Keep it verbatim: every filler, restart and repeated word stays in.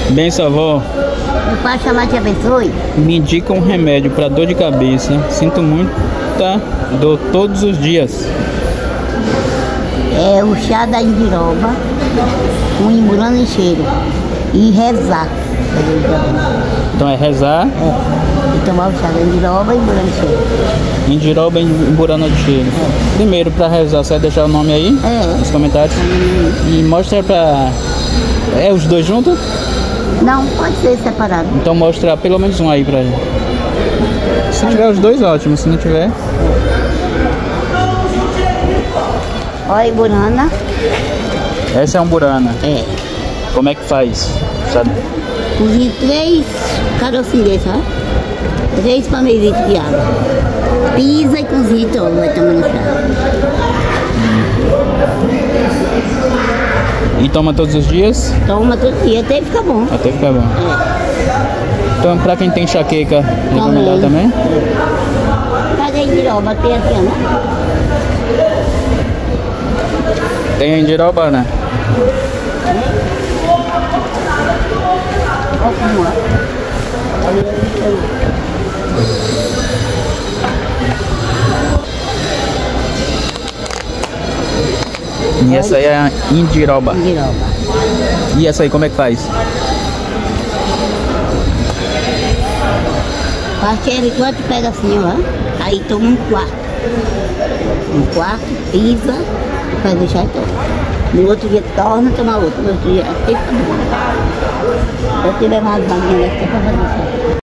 Benção, avó. Meu pai chamar te abençoe. Me indica um remédio para dor de cabeça. Sinto muita dor todos os dias. É o chá da indiroba com imburana e cheiro. E rezar. Então é rezar. É. E tomar o chá da indiroba e imburana e cheiro. Indiroba e imburana de cheiro. É. Primeiro, para rezar, você vai deixar o nome aí? É. Nos comentários. É. E mostra para... É os dois juntos? Não, pode ser separado. Então mostra pelo menos um aí pra ele. Se tiver os dois, ótimo. Se não tiver... Olha a imburana. Essa é um burana. É. Como é que faz? Sabe? Cozinha três carocinhos desses, ó. Três panelitos de água. Pisa e cozinha e toma, vai tomando chá. E toma todos os dias? Toma todo dia até ficar bom. Até ficar bom. É. Então, pra quem tem enxaqueca, recomendar também? Cadê a indiroba? Tem aqui, né? Tem a indiroba, né? Olha como é. E essa aí é a indiroba. Indiroba. E essa aí, como é que faz? Parte ela enquanto pega assim, ó. Aí toma um quarto. Um quarto, pisa, faz o chá e toma. No outro dia torna a tomar outro. No outro dia, até fica bom. Se eu tiver mais vaguinha, deve ter pra fazer chá.